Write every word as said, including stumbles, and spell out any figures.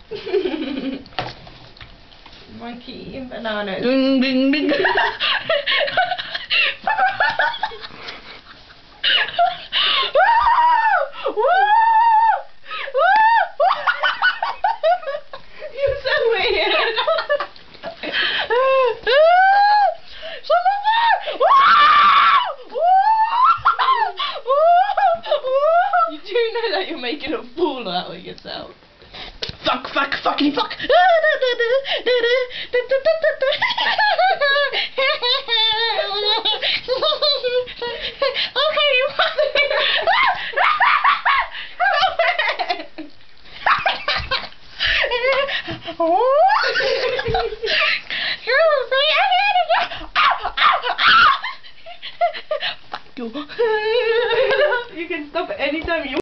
Monkey and bananas. Ding ding ding. You're so weird. You do know that you're making a fool out of yourself. Fuck, fuck, fucking fuck. You can stop anytime you